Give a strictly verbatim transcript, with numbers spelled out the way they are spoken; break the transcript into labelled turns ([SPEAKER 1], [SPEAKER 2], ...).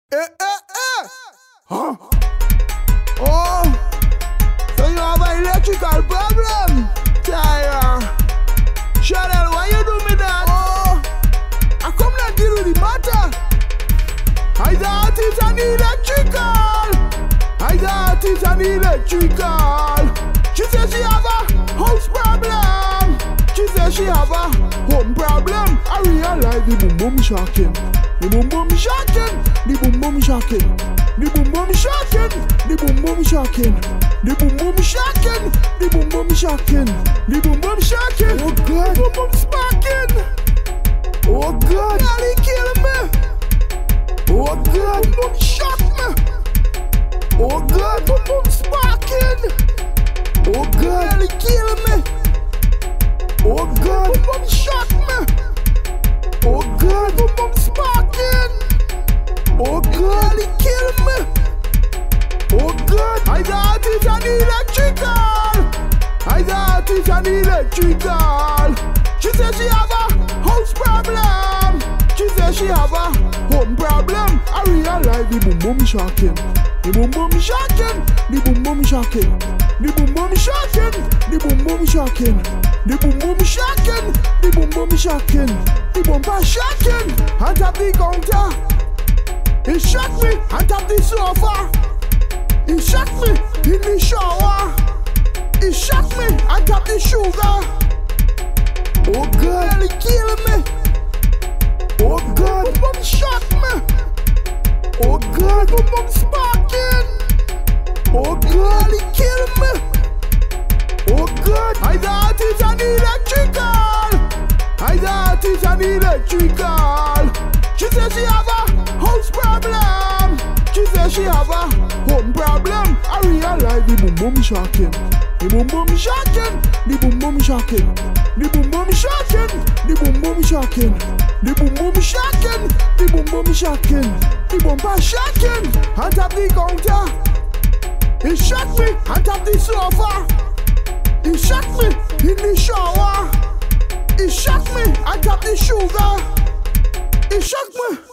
[SPEAKER 1] Eh, eh, eh. Huh? Oh, so you have an electrical problem, Tyra. Chanel, why you do me that? Oh, I come and deal with the matter. I thought it's an electrical. I thought it's an electrical. She said she have a house problem. She said she have a home problem. I realize the boom boom shocking. The boom boom shocking. The boom boom shocking. The boom boom shocking. The boom boom shocking. The boom boom shocking. The boom boom shocking. The boom boom shocking. Oh God. The boom boom sparking. Oh God. Nearly killing me. Oh God. Boom boom shock me. Oh God. Boom boom sparking. Oh God. Nearly killing me. Oh God. Boom boom shock me. Oh God. Boom boom sparking. Oh God. Nearly killing me. Oh God. I thought it's an electrical. I thought it's an electrical. She said she have a house problem. She said she have a home problem. I realize the boom boom shocking. The boom boom shocking. The boom boom shocking. The boom boom shocking. The boom boom shocking. The boom boom shocking. The boom boom shocking. The boom boom shocking. On top the counter. It shocked me on top the sofa. It shocked me in the shower. It shocked me on top the sugar. Oh God, nearly killing me. Oh God, boom boom shock me. Oh God, boom boom sparking. Oh God, nearly killing me. Oh God, I thought it's an electrical. I thought it's an electrical. She said she have a house problem. She said she have a home problem. I realize the boom boom shocking. The boom boom shocking. The boom boom shocking. The boom boom shocking. The boom boom shocking. The boom boom shocking. The boom boom shocking. The boom boom shocking. On top the counter. It shocked me on top the sofa. It shocked me in the shower. It shocked me on top the sugar. It shocked me.